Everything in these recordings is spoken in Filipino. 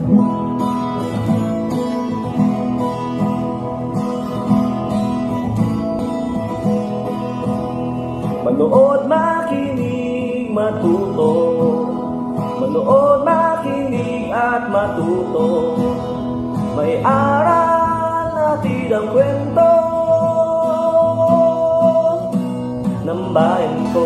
Manood, makinig, matuto. Manood, makinig at matuto. May aral natin ang kwento ng bayan ko.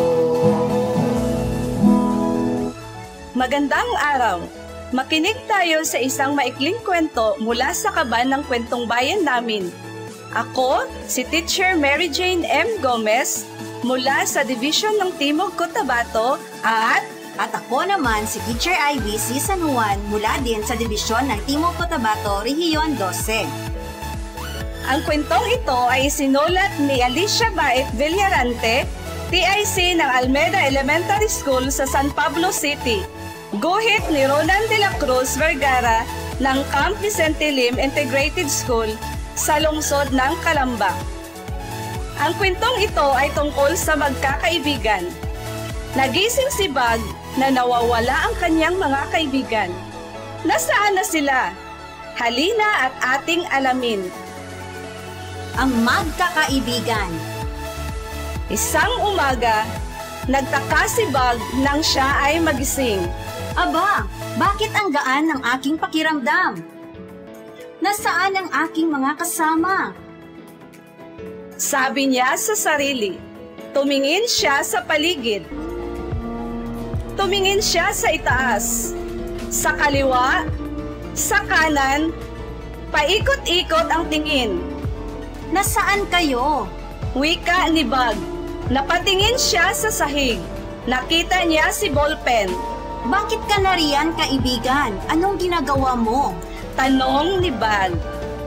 Magandang araw! Makinig tayo sa isang maikling kwento mula sa kaban ng kwentong bayan namin. Ako, si Teacher Mary Jane M. Gomez, mula sa Division ng Timog Cotabato at ako naman si Teacher Ivy C. San Juan mula din sa Dibisyon ng Timog Cotabato, Rehiyon 12. Ang kwentong ito ay sinulat ni Alicia Baet Villarante, TIC ng Almeda Elementary School sa San Pablo City. Guhit ni Ronan de la Cruz Vergara ng Camp Vicente Lim Integrated School sa lungsod ng Calamba. Ang kwentong ito ay tungkol sa magkakaibigan. Nagising si Bag na nawawala ang kanyang mga kaibigan. Nasaan na sila? Halina at ating alamin. Ang magkakaibigan. Isang umaga, nagtaka si Bag nang siya ay magising. Aba, bakit ang gaan ng aking pakiramdam? Nasaan ang aking mga kasama? Sabi niya sa sarili. Tumingin siya sa paligid. Tumingin siya sa itaas, sa kaliwa, sa kanan, paikot-ikot ang tingin. Nasaan kayo? Wika ni Bag. Napatingin siya sa sahig. Nakita niya si Ballpen. Bakit ka nariyan, kaibigan? Anong ginagawa mo? Tanong ni Bag.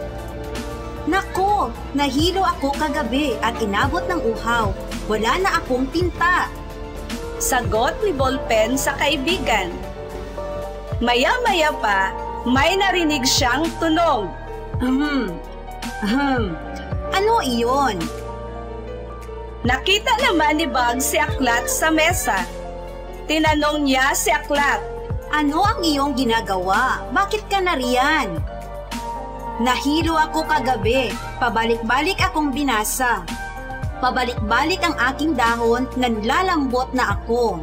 Nako, nahilo ako kagabi at inabot ng uhaw. Wala na akong tinta. Sagot ni Ballpen sa kaibigan. Maya-maya pa, may narinig siyang tunog. Ano iyon? Nakita naman ni Bag si Aklat sa mesa. Tinanong niya si Aklat. Ano ang iyong ginagawa? Bakit ka nariyan? Nahilo ako kagabi. Pabalik-balik akong binasa. Pabalik-balik ang aking dahon, nanlalambot na ako.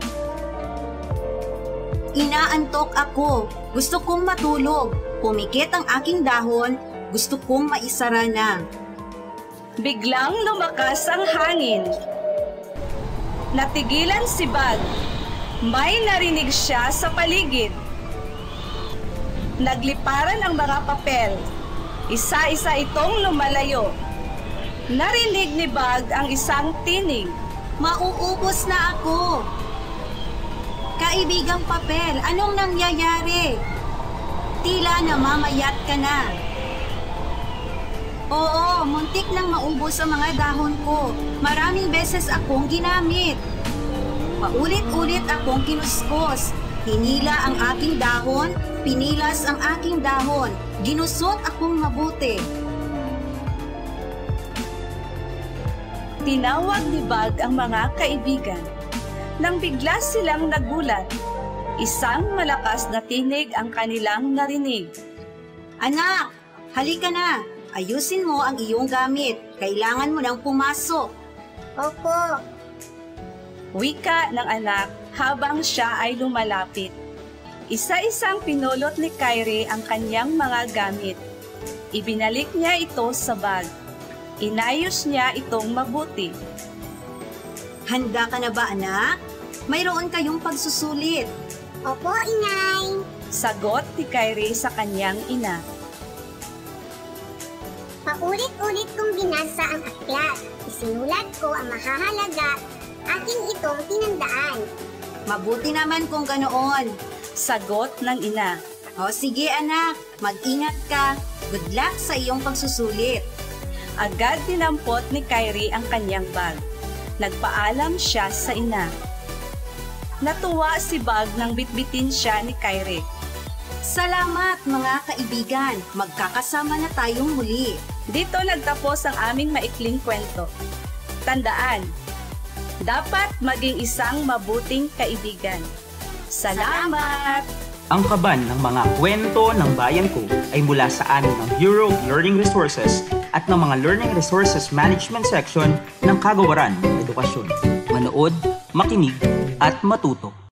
Inaantok ako. Gusto kong matulog. Pumikit ang aking dahon. Gusto kong maisara na. Biglang lumakas ang hangin. Natigilan si Bag. May narinig siya sa paligid. Nagliparan ang mga papel. Isa-isa itong lumalayo. Narinig ni Bag ang isang tinig. Mauubos na ako. Kaibigang papel, anong nangyayari? Tila namamayat ka na. Oo, muntik nang maubos ang mga dahon ko. Maraming beses akong ginamit. Paulit-ulit akong kinuskos. Hinila ang aking dahon, pinilas ang aking dahon. Ginusot akong mabuti. Tinawag ni Bag ang mga kaibigan. Nang bigla silang nagulat, isang malakas na tinig ang kanilang narinig. Anak, halika na. Ayusin mo ang iyong gamit. Kailangan mo nang pumasok. Opo. Wika ng anak habang siya ay lumalapit. Isa-isang pinulot ni Kyrie ang kanyang mga gamit. Ibinalik niya ito sa bag. Inayos niya itong mabuti. Handa ka na ba, anak? Mayroon kayong pagsusulit. Opo, inay. Sagot ni Kyrie sa kanyang ina. Paulit-ulit kong binasa ang aklat. Isinulat ko ang mahahalaga. Aking itong tinandaan. Mabuti naman kung ganoon. Sagot ng ina. O sige anak, mag-ingat ka. Good luck sa iyong pagsusulit. Agad dinampot ni Kyrie ang kanyang bag. Nagpaalam siya sa ina. Natuwa si Bag nang bitbitin siya ni Kyrie. Salamat mga kaibigan, magkakasama na tayong muli. Dito nagtapos ang aming maikling kwento. Tandaan, dapat maging isang mabuting kaibigan. Salamat! Ang kaban ng mga kwento ng bayan ko ay mula sa amin ng Bureau of Learning Resources at ng mga Learning Resources Management Section ng Kagawaran ng Edukasyon. Manood, makinig, at matuto.